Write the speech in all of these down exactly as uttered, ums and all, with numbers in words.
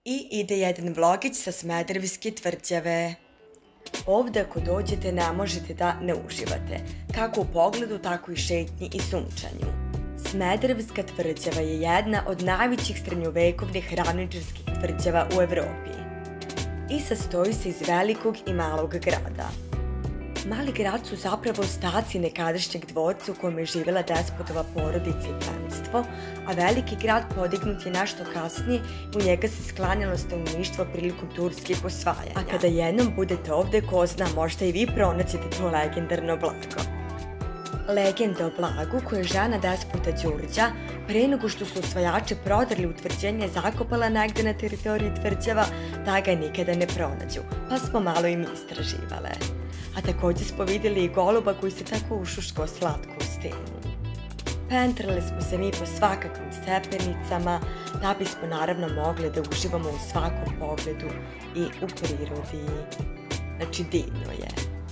I ide jedan vlogić sa Smederevske tvrđave. Ovde ako dođete ne možete da ne uživate, kako u pogledu, tako i šetnji i sunčanju. Smederevska tvrđava je jedna od najvećih srednjovekovnih ravničarskih tvrđava u Evropi i sastoji se iz velikog i malog grada. Mali grad su zapravo ostaci nekadašnjeg dvorca u kojem je živjela despotova porodica i plemstvo, a veliki grad podignut je nešto kasnije i u njega se sklanjalo stanovništvo prilikom turskih osvajanja. A kada jednom budete ovde, ko zna, možda i vi pronaćete to legendarno blago. Legenda o blagu koju je žena despota Đurđa, pre nego što su osvajači prodali utvrđenje, zakopala negde na teritoriji tvrđava, da ga nikada ne pronađu, pa smo malo i mi istraživale. A takođe smo vidjeli i goluba koji se tako ušuškao slatko u stenu. Pentrali smo se mi po svakakvim stepenicama, da bismo naravno mogli da uživamo u svakom pogledu i u prirodi. Znači, divno je.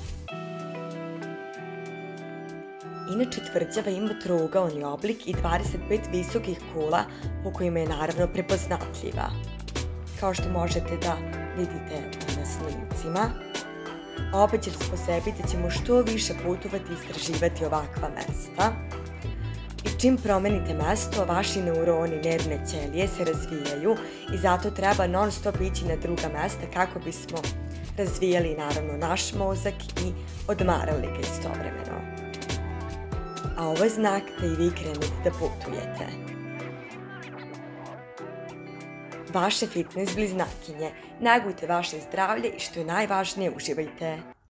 Inače, tvrđava ima trougaoni oblik i dvadeset pet visokih kula, po kojima je naravno prepoznatljiva. Kao što možete da vidite na snimcima. Obećali smo sebi da ćemo što više putovati i istraživati ovakva mesta. I čim promenite mesto, vaši neuroni, nervne ćelije se razvijaju i zato treba non stop ići na druga mesta kako bismo razvijali naravno naš mozak i odmarali ga istovremeno. A ovo je znak da i vi krenete da putujete. Vaše fitness bliznakinje, negujte vaše zdravlje i što je najvažnije, uživajte.